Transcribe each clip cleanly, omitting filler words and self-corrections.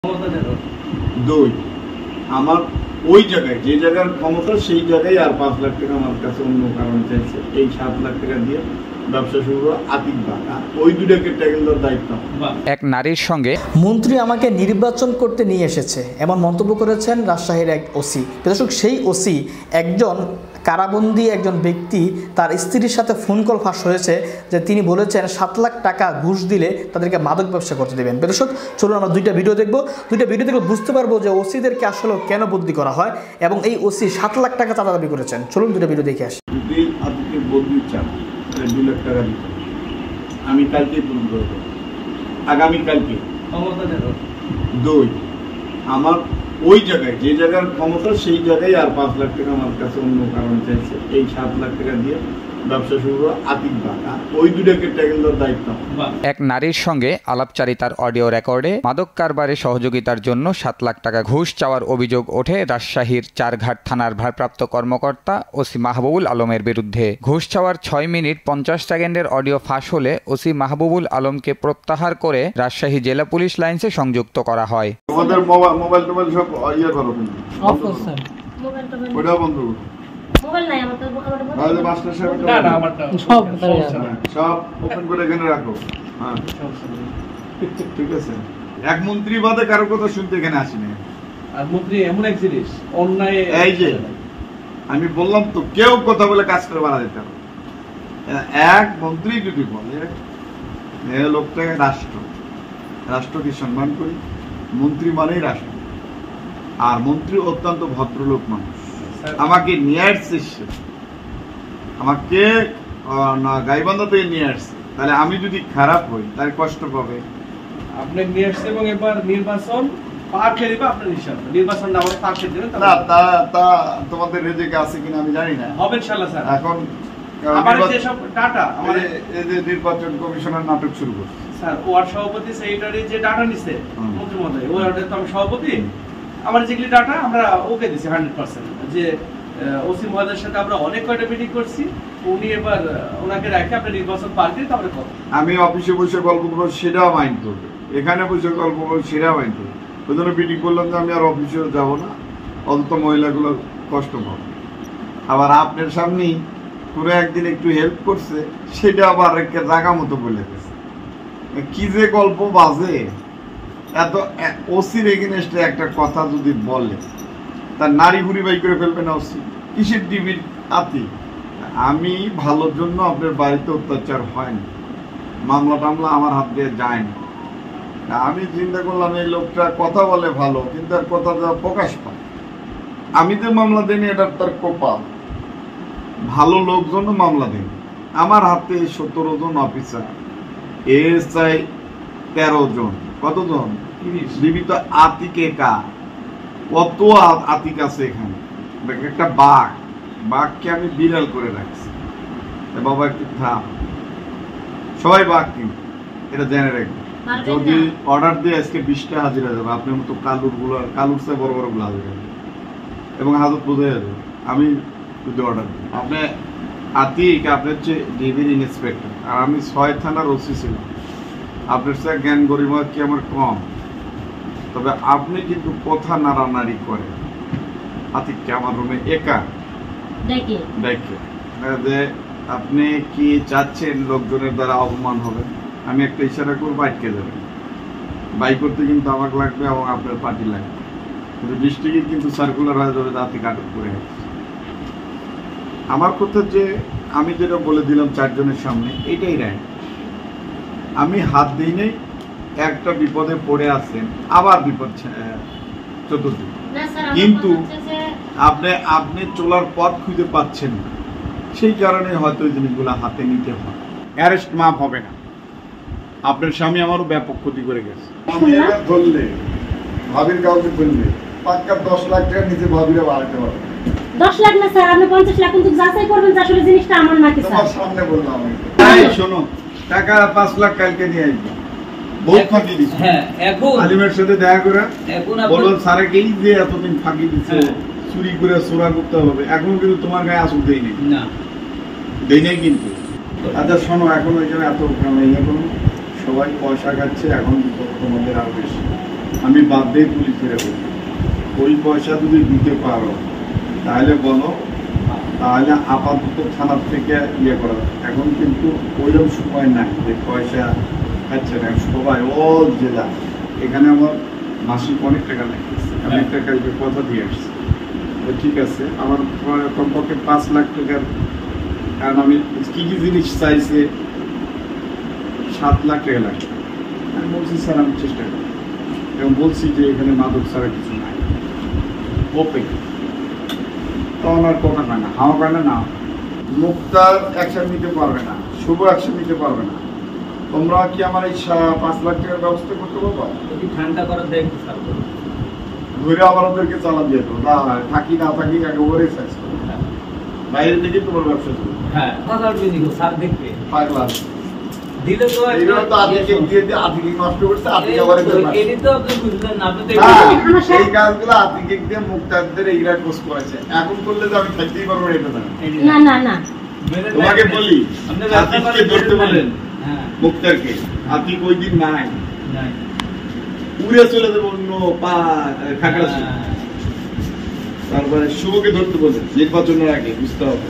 দুই, আমার ওই জায়গায় যে জায়গার ক্ষমতা সেই জায়গায় আর 5 লাখ টাকা আমার কাছে অন্য কারণ চাইছে, এই 7 লাখ টাকা দিয়ে ব্যবসা শুরু আতিক বাঁকা, ওই দুটাকে ট্যাকেল দেওয়ার দায়িত্ব। এক নারীর সঙ্গে মন্ত্রী আমাকে নির্বাচন করতে নিয়ে এসেছে এমন মন্তব্য করেছেন রাজশাহীর এক ওসি। দর্শক, সেই ওসি একজন কারাবন্দী একজন ব্যক্তি, তার স্ত্রীর সাথে ফোন কল ফাঁস হয়েছে যে তিনি বলেছেন 7 লাখ টাকা ঘুষ দিলে তাদেরকে মাদক ব্যবসা করতে দেবেন। দর্শক, চলুন আমরা দুইটা ভিডিও দেখবো বুঝতে পারবো যে ওসিদেরকে আসলে কেন বদলি করা হয় এবং এই ওসি 7 লাখ টাকা চাঁদা দাবি করেছেন। চলুন দুইটা ভিডিও দেখে আসি। যদি আজকে বদলি চান 2 লাখ টাকা দিতে আমি কালকে পূরণ করে দেবো, আগামীকালকে। দুই, আমার ওই জায়গায় যে জায়গার ক্ষমতা সেই জায়গায় আর 5 লাখ টাকা আমার কাছে অন্য কারণ চাইছে, এই 7 লাখ টাকা দিয়ে ব্যবসা শুরু আতিক বাঁকা, ওই দুটাকে ট্যাকেল দেওয়ার দায়িত্ব। এক নারীর সঙ্গে আলাপচারিতার অডিও রেকর্ডে মাদক কারবারে সহযোগিতার জন্য 7 লাখ টাকা ঘুষ চাওয়ার অভিযোগ ওঠে রাজশাহীর চারঘাট থানার ভারপ্রাপ্ত কর্মকর্তা ওসি মাহবুবুল আলমের বিরুদ্ধে। ঘুষ চাওয়ার 6 মিনিট 50 সেকেন্ডের অডিও ফাঁস হলে ওসি মাহবুবুল আলমকে প্রত্যাহার করে রাজশাহী জেলা পুলিশ লাইন্সে সংযুক্ত করা হয়। তোমাদের মোবাইল সব ইয়ে করো, অফ করো স্যার, ওটা বন্ধ করো। মোবাইল নাই আমার, তো আমাদের মাস্টার সাহেব না আমারটা সব ওপেন করে এখানে রাখো। হ্যাঁ ঠিক আছে। এক মন্ত্রী বাদে কারো কথা শুনতে এখানে আসিনি। আর মন্ত্রী এমন এক জিনিস অন্যায়, এই যে আমি বললাম তো কেউ কথা বলে কাজ করে বানা দিতে হবে। এক মন্ত্রী যদি বলে লোকটাকে রাষ্ট্রকে সম্মান করি, মন্ত্রী মানেই রাষ্ট্র, আর মন্ত্রী অত্যন্ত ভদ্রলোক মানুষ। আমাকে নিয়ে আসছে, আমাকে গাইবান্ধা থেকে নিয়ে আসছে, তাহলে আমি যদি খারাপ হই তাহলে কষ্ট পাবে। আপনি নিয়ে আসছে এবং এবার নির্বাচন পার খেয়ে দিবে আপনার হিসাব, নির্বাচন না হলে পার খেয়ে দেবেন। না তা তোমাদের রেজেকে আছে কিনা আমি জানি না, হবে ইনশাআল্লাহ স্যার। এখন আমাদের যে সব ডাটা আমাদের এই যে নির্বাচন কমিশনার নাটক শুরু করছে স্যার, ওয়ার্ড সভাপতি সেক্রেটারি যে ডাটা নিছে মন্ত্রী মহোদয়, ওই অর্ডারে তো আমি সভাপতি, আমার যেগুলি ডাটা আমরা ওকে দিছি 100%। যে ওসি মহোদয়ের সাথে আমরা অনেক কয়টা মিটিং করছি, উনি এবার ওনাকে রাখে আপনি নির্বাচন পার করে তারপরে কথা। আমি অফিসে বসে গল্প করবো সেটাও মাইন্ড করবে, এখানে বসে গল্প করবো সেটাও মাইন্ড করবে। ওই জন্য মিটিং করলাম যে আমি আর অফিসেও যাবো না, অন্তত মহিলাগুলো কষ্ট পাবে। আবার আপনার সামনেই পুরো একদিন একটু হেল্প করছে, সেটা আবার জায়গা মতো বলে গেছে। কি যে গল্প বাজে, এত ওসির এগেনস্টে একটা কথা যদি বলে তার নারী ঘুরি বাই করে ফেলবে না ওসি, কিসের ডিবির আতি। আমি ভালোর জন্য আপনার বাড়িতে অত্যাচার হয় না, মামলা টামলা আমার হাত দিয়ে যায় না। আমি চিন্তা করলাম এই লোকটা কথা বলে ভালো, কিন্তু আর কথা প্রকাশ পায়। আমি তো মামলা দিইনি, এটা তার কোপা, ভালো লোকজন মামলা দিন। আমার হাতে 17 জন অফিসার, এসআই 13 জন, কতজন জীবিত আতিকে কা, কত আতিক আছে এখানে। একটা বাঘকে আমি বিড়াল করে রাখছি। বাবা একটু থাম, সবাই বাঘ, কিন্তু এটা জেনে রাখবেন। যদি অর্ডার দিয়ে আজকে 20টা হাজিরা যাবে, আপনার মতো কালুর চেয়ে বড় বড় গুলো হাজিরা যাবে এবং হাজত বোঝা যাবে। আমি যদি অর্ডার দিই, আপনি আতিক আপনার হচ্ছে ডিবির ইন্সপেক্টর, আর আমি 6 থানার ওসি ছিলাম। আপনার সাথে জ্ঞান গরিমা কি আমার কম, তবে আপনি কিন্তু কথা নাড়ানাড়ি করে আতিককে আমার রুমে একা দেখে যে আপনি কি চাচ্ছেন লোকজনের দ্বারা অপমান হবে, আমি একটা ইশারা করবো আটকে যাবেন। বাই করতে কিন্তু আমাকে লাগবে এবং আপনার পার্টি লাগবে, কিন্তু ডিস্ট্রিক্টে কিন্তু সার্কুলার হয়ে যাবে আতিক আটক করে। আমার কথা যে আমি যেটা বলে দিলাম 4 জনের সামনে, এটাই রায়। আমি হাত দিই নেই, একটা বিপদে পড়ে আছেন, আবার বিপদ চতুর্থ, কিন্তু আপনি চলার পথ খুঁজে পাচ্ছেন না, সেই কারণে হয়তো এই জিনিসগুলো হাতে নিতে হয়। অ্যারেস্ট মাফ হবে না। আপনার স্বামী আমারও ব্যাপক ক্ষতি করে গেছে। আমি এটা ধরলে ভাবির কাউকে বললে পাক্কা 10 লাখ টাকা নিচে ভাবিরা বাড়াতে পারবে। 10 লাখ না স্যার, আপনি 50 লাখ কিন্তু যাচাই করবেন যে আসলে জিনিসটা আমার নাকি স্যার। তোমার সামনে বললাম আমি। এই শোনো, টাকা 5 লাখ কালকে নিয়ে আসবে। বহুত ফাঁকি দিছে। হ্যাঁ, এখন আলিমের সাথে দেখা করে বলুন স্যারে কি যে এতদিন ফাঁকি দিছে, চুরি করে চোরা করতে হবে, এখন কিন্তু তোমার গায়ে আসুক দেই নেই না, দেই নাই কিন্তু। আচ্ছা শোনো, এখন ওই জন্য এত এখন সবাই পয়সা খাচ্ছে, এখন তোমাদের আরো বেশি আমি বাদ দিয়ে পুলিশ ফিরে বলি, ওই পয়সা যদি দিতে পারো তাহলে বলো, তাহলে আপাতত থানার থেকে ইয়ে করা। এখন কিন্তু ওইরকম সময় নাই যে পয়সা খাচ্ছে না সবাই, অল জেলা। এখানে আমার মাসিক অনেক টাকা লাগতেছে, আমি একটা কালকে কথা দিয়ে আসছি। তো ঠিক আছে, আমার কমপক্ষে 5 লাখ টাকার, কারণ আমি কি কি জিনিস চাইছে 7 লাখ টাকা লাগবে। আমি বলছি স্যার আমি চেষ্টা করি, এবং বলছি যে এখানে মাদক ছাড়া কিছু নাই, ওপেন। তখন আর কথা পায় না, হাওয়া পায় না। মুক্তার অ্যাকশন নিতে পারবে না, শুভ অ্যাকশন নিতে পারবে না। তোমরা কি আমার এই 5 লাখ টাকার ব্যবস্থা করতে পারবো? ঠান্ডা করার দেখবো স্যার, ঘুরে আবার ওদেরকে চালান দিয়ে দেবো, না থাকি না থাকি একেবারে সাইজ করবো, বাইরে থেকে তোমার ব্যবসা চলবে। হ্যাঁ কথা স্যার দেখবে পাগলা দিলে তো এইগুলো তো আদিকে দিয়ে দিয়ে আদিকে নষ্ট করছে, আদিকে আবার এটি তো আপনি বুঝলেন না, আপনি তো এই কাজগুলো আদিকে দিয়ে মুক্তারদের এইরা কোর্স করেছে। এখন করলে তো আমি থাকতেই পারবো না, এটা না না না তোমাকে বলি, আপনি ব্যবসা আদিকে ধরতে বলেন হ্যাঁ মুক্তারকে, আদিক ওই দিন নাই, নাই উড়ে চলে দেবো অন্য পা খাগড়াছড়ি। তারপরে শুভকে ধরতে বলেন নির্বাচনের আগে, বুঝতে হবে,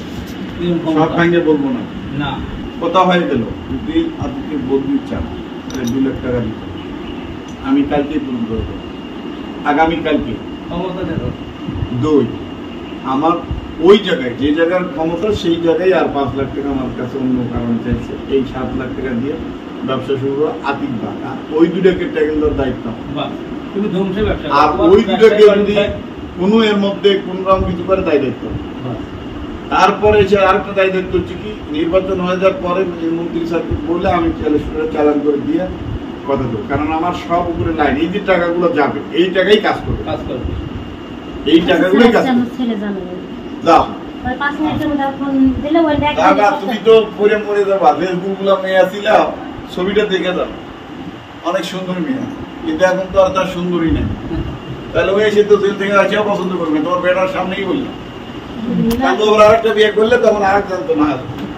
সব ভাঙে বলবো না। না কথা হয়ে গেল, যদি আদিকে বদলি চান তাহলে 2 লাখ টাকা দিতে হবে। আমি কালকেই পূরণ করবো, আগামীকালকে। ক্ষমতা দেখো 2, আমার ওই জায়গায় যে জায়গার ক্ষমতা সেই জায়গায় আর 5 লাখ টাকা আমার কাছে অন্য কারণ চাইছে, এই 7 লাখ টাকা দিয়ে ব্যবসা শুরু করবো আতিক বাগ। আর ওই দুটাকে ট্যাকেল দেওয়ার দায়িত্ব আমার। বাহ তুমি ধ্বংসের ব্যবসা আর ওই দুটাকে যদি কোনো এর মধ্যে কোন রকম কিছু করে তাই দায়িত্ব আমার। তারপরে সে আরেকটা দায়ী দায়িত্ব হচ্ছে কি, নির্বাচন হয়ে যাওয়ার পরে মন্ত্রী সাহেবকে বললে আমি চালান করে দিয়ে কথা দেবো, কারণ আমার সব উপরে লাইন, এই যে টাকাগুলো যাবে এই টাকাই কাজ করবে, কাজ করবে এই টাকাগুলোই কাজ করবে। ছেলে জানো যাও ওই 5 মিনিটের মধ্যে ফোন দিলে ওই দেখ দাদা, তুমি তো পরে মরে যাবা, ফেসবুক গুলো মেয়ে আসিল, ছবিটা দেখে দাও, অনেক সুন্দর মেয়ে, কিন্তু এখন তো আর তার সুন্দরী নেই। তাহলে ওই এসে তো জেল থেকে আসিয়া পছন্দ করবে, তোমার বেটার সামনেই বললাম। ওরা আরেকটা বিয়ে করলে তখন আরেক জানতো না,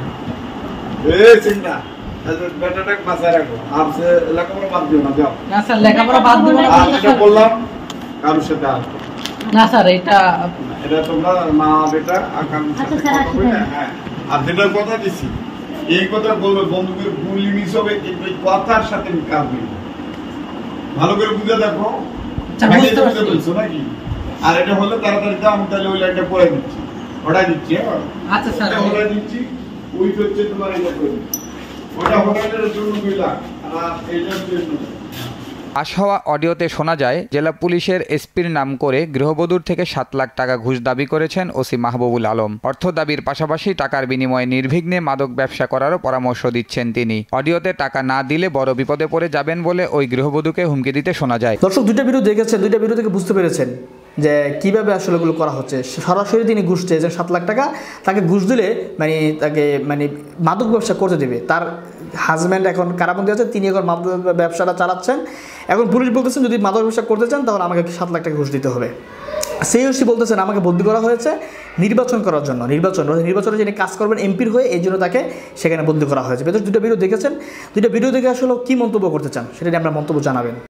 চিন্তা বেটাটাকে বাঁচায় রাখো, আর সে লেখাপড়া বাদ দিও না, যাও। না স্যার লেখাপড়া বাদ দেবো না। আর যেটা বললাম কারোর সাথে আর না স্যার এটা তোমরা মা বেটা আকাঙ্ক্ষার সাথে আচ্ছা, স্যার, কথা বলে, হ্যাঁ। আর যেটা কথা দিছি এই কথা বলবে, বন্ধুদের গুলি মিস হবে, কিন্তু এই কথার সাথে কাজ নেই। ভালো করে বুঝে দেখো, আচ্ছা, আগে বুঝতে তো পারছি। বুঝে বলছো নাকি? আর এটা হলে তাড়াতাড়ি দাও, আমি তাহলে ওই লাইনটা পড়ে দিচ্ছি, ওটাই দিচ্ছি। হ্যাঁ আচ্ছা স্যার ওটাই দিচ্ছি, ওই হচ্ছে তোমার এটা করে দিচ্ছি। ওটা হোটেলের জন্য 2 লাখ, আর এইটার জন্য। পাশ হওয়া অডিওতে শোনা যায়, জেলা পুলিশের এসপির নাম করে গৃহবধূর থেকে 7 লাখ টাকা ঘুষ দাবি করেছেন ওসি মাহবুবুল আলম। অর্থ দাবির পাশাপাশি টাকার বিনিময়ে নির্বিঘ্নে মাদক ব্যবসা করারও পরামর্শ দিচ্ছেন তিনি। অডিওতে টাকা না দিলে বড় বিপদে পড়ে যাবেন বলে ওই গৃহবধূকে হুমকি দিতে শোনা যায়। দর্শক 2টা ভিডিও দেখেছেন, 2টা ভিডিও থেকে বুঝতে পেরেছেন যে কীভাবে আসলে এগুলো করা হচ্ছে। সরাসরি তিনি ঘুষ চেয়েছেন 7 লাখ টাকা, তাকে ঘুষ দিলে তাকে মাদক ব্যবসা করতে দেবে। তার হাজব্যান্ড এখন কারাবন্দী আছে, তিনি এখন মাদক ব্যবসাটা চালাচ্ছেন। এখন পুলিশ বলতেছেন যদি মাদক ব্যবসা করতে চান তাহলে আমাকে 7 লাখ টাকা ঘুষ দিতে হবে। সেই ওসি বলতেছেন আমাকে বদলি করা হয়েছে নির্বাচন করার জন্য, নির্বাচনে যিনি কাজ করবেন এমপির হয়ে, এই জন্য তাকে সেখানে বদলি করা হয়েছে। 2টা ভিডিও দেখেছেন, 2টা ভিডিও দেখে আসলে কী মন্তব্য করতে চান সেটা নিয়ে আপনার মন্তব্য জানাবেন।